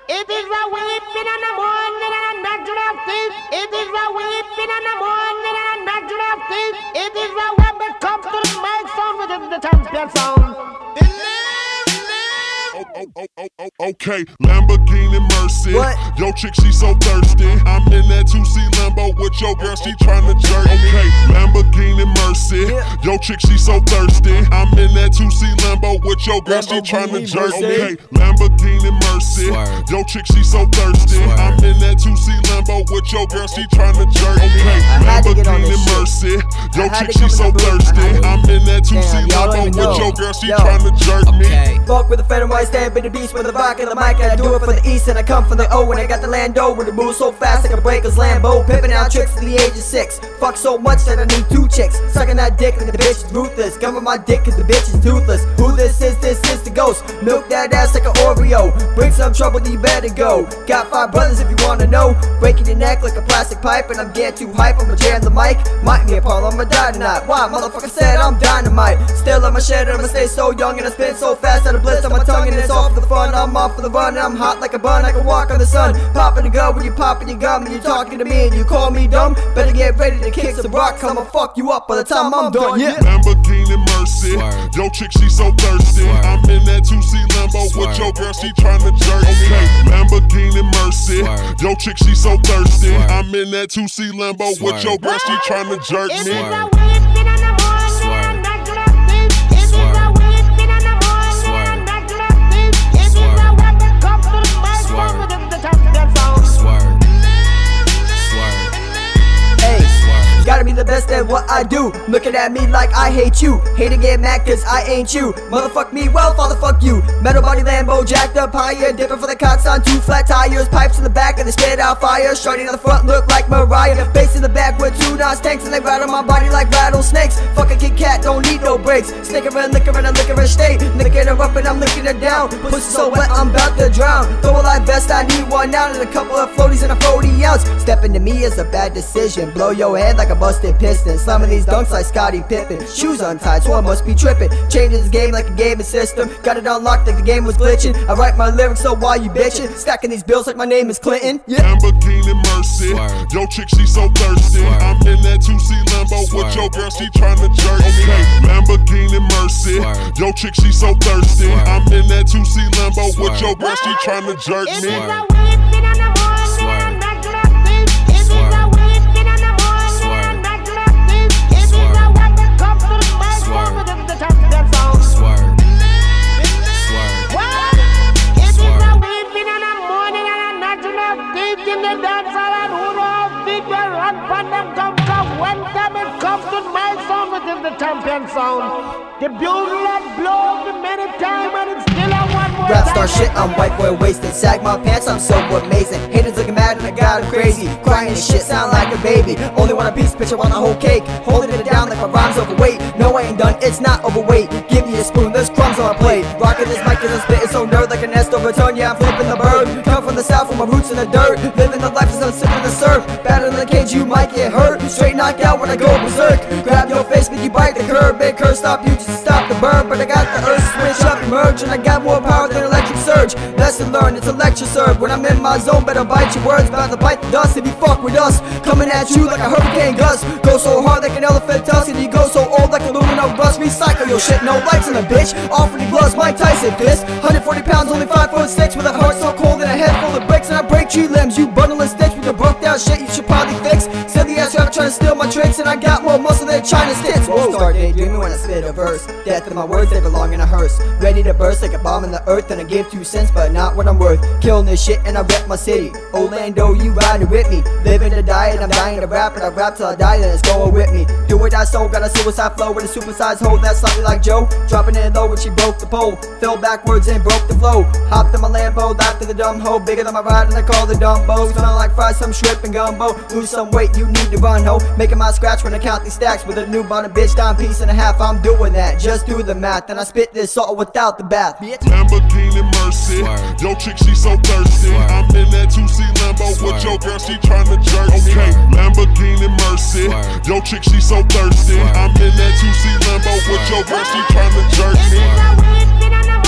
It is a weeping in the morning and a natural thief. It is a weeping in the morning and a natural thief. It is a when we come to the mic sound within the champion sound. Okay, Lamborghini Mercy. What? Yo chick, she so thirsty. I'm in that 2C Lambo with your girl, she tryna jerk. Okay, Lamborghini Mercy. Yeah. Yo chick, she so thirsty. I'm in that 2C Lambo with your girl, she tryna jerk. Okay, Lamborghini Mercy. Swerve. Yo chick, she so thirsty. Swerve. I'm in that 2C Lambo with your girl, she tryna jerk. Okay, had to get on Lamborghini this shit. Mercy. Yo I had chick, to she come in so the booth. thirsty. I had to. I'm in that 2C Damn, y'all don't Lambo even with know. your girl, she Yo. tryna jerk me. Okay. Fuck with the Phantom White, stand by the beast with the rock and the mic, and I do it for the east, and I come from the O, and I got the Lando with the move so fast I can break his Lambo, pimping out tricks at the age of 6. Fuck so much that I need 2 chicks, sucking that dick and the bitch is ruthless, coming my dick cause the bitch is toothless. Who this is the ghost, milk that ass like an Oreo, bring some trouble you better go. Got 5 brothers if you wanna know, breaking your neck like a plastic pipe, and I'm getting too hype, I'ma jam the mic, might me upon I'ma die tonight. Why, motherfucker said I'm dynamite, still on my shed and I'ma stay so young, and I spin so fast that I blitz on my tongue, and it's all for the fun. I'm off for the run, and I'm hot like a bun, I can walk on the sun, popping the gun when you popping your gum, and you talking to me and you call me dumb. Better get ready to kick some rock, I'ma fuck you up by the time I'm done. Yeah. Lamborghini Mercy. Swerve. Yo chick, she so thirsty. Swerve. I'm in that 2C Lambo with Swerve. your girl, she tryna jerk. Okay, Lamborghini Mercy. Swerve. Yo chick, she so thirsty. Swerve. I'm in that 2C Lambo with Swerve. your girl, she tryna jerk It is me. a Swerve. weeping in the morning Swerve. and a natural thief. It is a Swerve. weeping in the morning Swerve. and a natural thief. It is a Swerve. when we come to the mic Swerve. sound within the champion sound. Swerve. Swerve. Hey. Swerve. Gotta be the best at what I do. Looking at me like I hate you. Hate to get mad cause I ain't you. Motherfuck me, well, father fuck you. Metal body Lambo, jacked up higher. Dipping for the cots on 2 flat tires. Pipes in the back and they spit out fire. Shorty in the front look like Mariah. Bass in the back with 2 Nas tanks. And they rattle my body like rattlesnakes. Fuck a Kit Kat, don't need no brakes. Snickering, liquor in a liquor state. Licking her up and I'm licking her down. Pussy so wet, I'm about to drown. Throw a life vest, I need one now. And a couple of floaties and a 40 ounce. Stepping to me is a bad decision. Blow your head like a busted piston. Slamming these dunks like Scottie Pippen. Shoes untied, so I must be tripping. Changing this game like a gaming system. Got it unlocked like the game was glitching. I write my lyrics, so why you bitching? Stacking these bills like my name is Clinton. Yeah. Lamborghini Mercy. Swerve. Yo chick, she so thirsty. Swerve. I'm in that 2C Lambo with Swerve. your girl, she tryna jerk. Okay, Lamborghini Mercy. Swerve. Yo chick, she so thirsty. Swerve. I'm in that 2C Lambo with Swerve. your girl, she tryna jerk It is me. a Swerve. weeping in the morning Swerve. and a natural thief. It is a Swerve. weeping in the morning Swerve. and a natural thief. It is a Swerve. when we come to the mic Swerve. sound within the champion sound. Swerve. Swerve. What? It is a Swerve. weeping in the morning and a natural thief in the dance hall, and who knows people run from them come from when time it comes to my sound within the champion sound. The bugle that blows me many times and it's still a one more Rap time. star shit, I'm white boy wasted. Sag my pants, I'm so amazing. Haters looking mad and I got 'em crazy. Crying and shit, sound like a baby. Only want a piece, bitch, I want a whole cake. Holding it down like my rhyme's overweight. No, I ain't done, it's not overweight. Give me a spoon, there's crumbs on my plate. Rocking this mic cause I'm spitting so nerd like a nest overturned. Yeah, I'm flipping the bird. Come from the south with my roots in the dirt. Living the life as I'm sipping the surf. Battling the cage, you might get hurt. Straight knocked out when I go berserk. Grab your face, make you bite the curb. Big curve stop you just to stop the burn. But I got the earth switch up and merge, and I got more power than electric surge. Lesson learned, it's a lecture served. When I'm in my zone, better bite your words. Bound to bite the dust if you fuck with us. Coming at you like a hurricane gust. Go so hard like an elephant tusk, and you go so old like aluminum rust. Recycle your shit, no lights in the bitch. Offering the gloves, Mike Tyson fist. 140 pounds, only 5'6", with a heart so cold and a head full of bricks. And I break tree limbs, you bundle and stitch with your broke down shit. You should probably fix. Silly ass rap trying to steal my tricks, and I got more muscle than China sticks. Won't start daydreaming when I spit a verse. Death of my words, they belong in a hearse. Ready to burst like a bomb in the earth, and I give 2 cents, but not what I'm worth. Killing this shit and I rep my city. Orlando, you riding with me. Living to die and I'm dying to rap, and I rap till I die, then it's going with me. Do it I soul, got a suicide flow with a supersized hole that's slightly like Joe. Dropping it low when she broke the pole. Fell backwards and broke the flow. Hopped in my Lambo, laughed at the dumb hoe. Bigger than my ride and I call the Dumbo. Smelling like fries, some shrimp and gumbo. Lose some weight, you need to run, ho. Making my scratch when I count these stacks. With a new bonnet, bitch, down piece and a half. I'm doing that, just do the math. And I spit this salt without the bath, bitch. Lamborghini Mercy. Swerve. Yo chick, she so thirsty. Swerve. I'm in that 2C Lambo with Swerve. your girl, she tryna jerk. Okay, Swerve. Lamborghini Mercy. Swerve. Yo chick, she so thirsty. Swerve. I'm in that 2C Lambo with Swerve. your girl, she tryna jerk It me. is a weeping in the